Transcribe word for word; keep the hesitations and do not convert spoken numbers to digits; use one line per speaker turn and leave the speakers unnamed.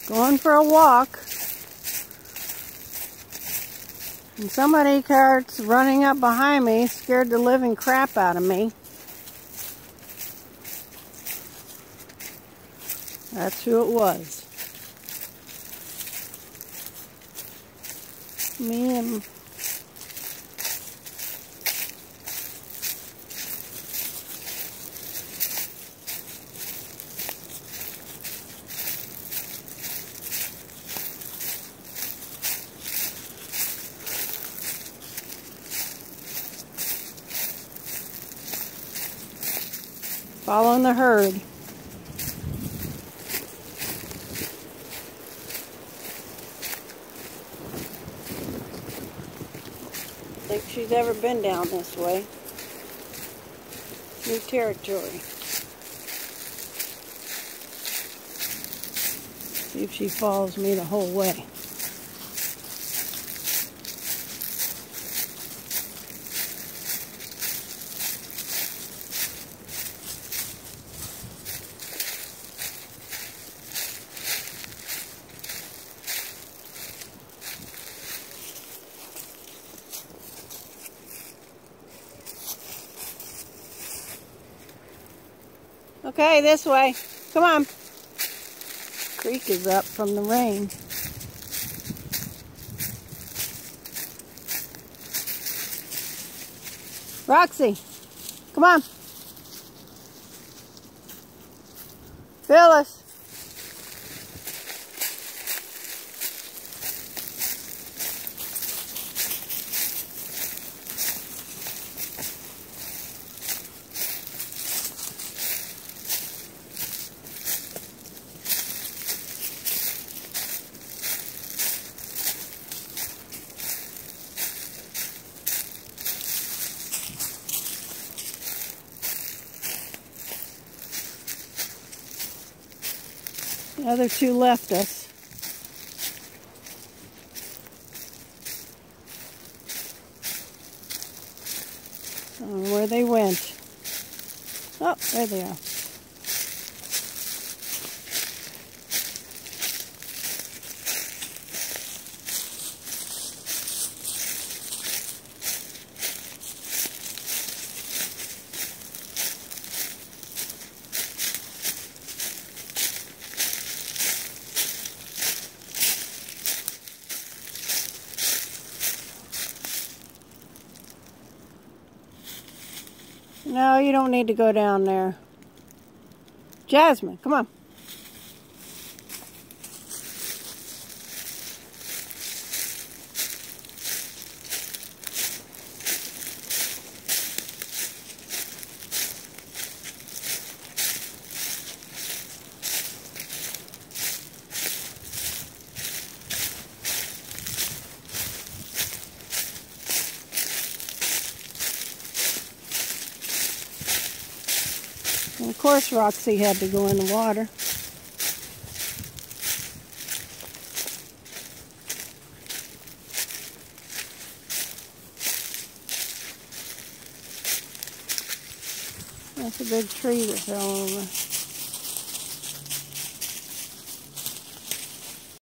Going for a walk. And somebody starts running up behind me, scared the living crap out of me. That's who it was. Me and following the herd. I think she's ever been down this way. New territory. See if she follows me the whole way. Okay, this way. Come on. Creek is up from the rain. Roxy, come on. Phyllis. The other two left us. I don't know where they went. Oh, there they are. No, you don't need to go down there. Jasmine, come on. And of course, Roxy had to go in the water. That's a big tree that fell over.